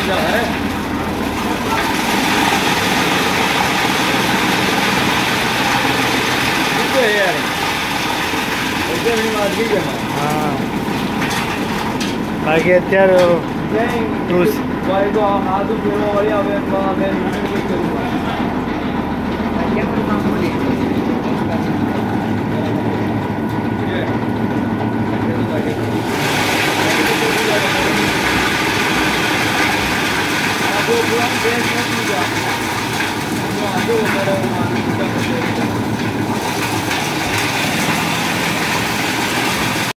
हाँ बाकी અત્યારે ભાઈ તો આદુ ફેરો વળી આવે તો અમે કરુંगा आपको पूरा बेस मत लीजिए